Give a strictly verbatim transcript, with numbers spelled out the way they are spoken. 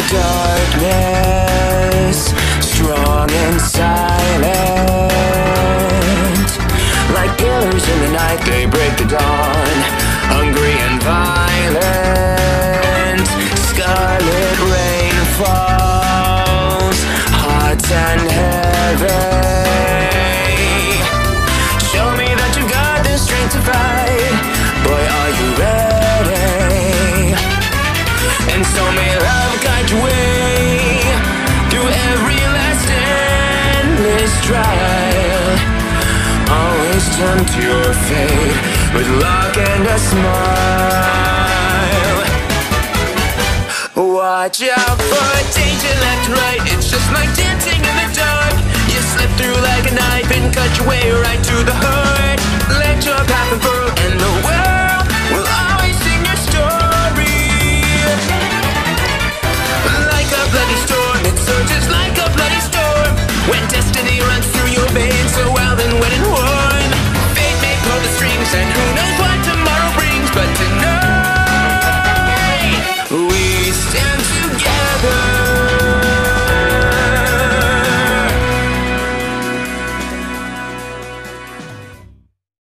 darkness, strong and silent. Like killers in the night, they break the dawn, hungry and violent. Scarlet rain falls, hot and heavy. Show me that you got the strength to fight. Boy, are you ready? And so may love guide your way through every last endless trial. Always tempt your fate with luck and a smile. Watch out for danger left and right. It's just like dancing in the dark. You slip through like a knife and cut your way right to the heart.